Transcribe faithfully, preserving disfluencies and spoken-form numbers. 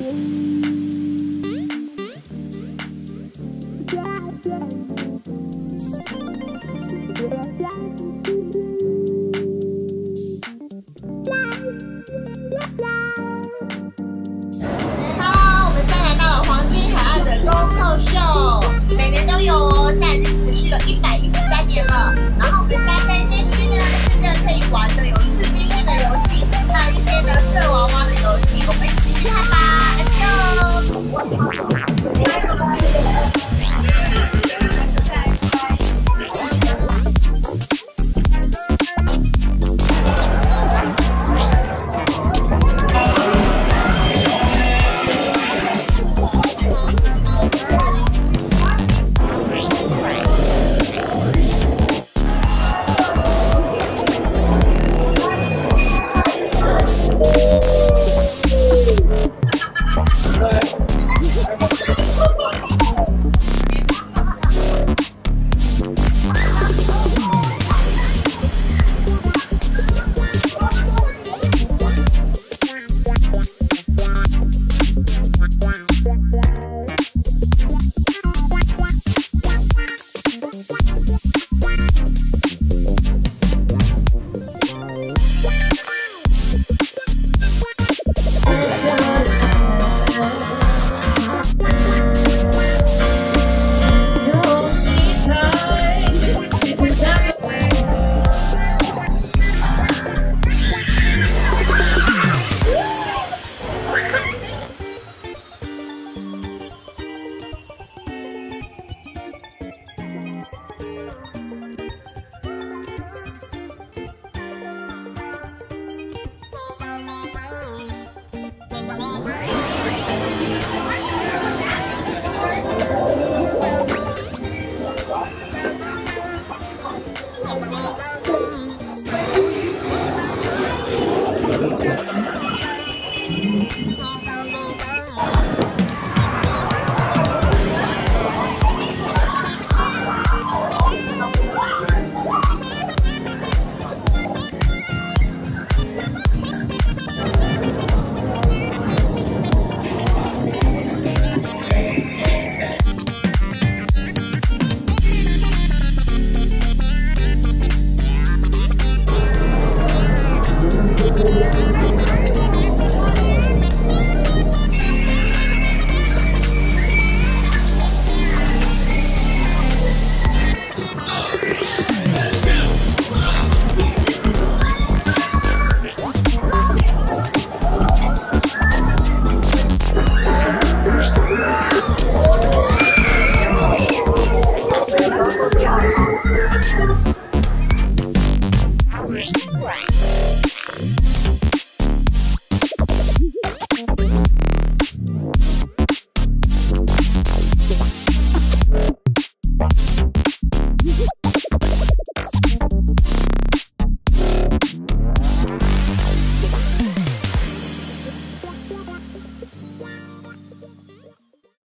Hello， 我们现在来到了黄金海岸的恭候秀，每年都有哦，现在已经持续了一百一十三年了。然后我们现在在这区呢，是个可以玩的有刺激性的游戏，还有一些呢射娃娃的游戏，我们一起去看吧 ，Let's go！ Bye.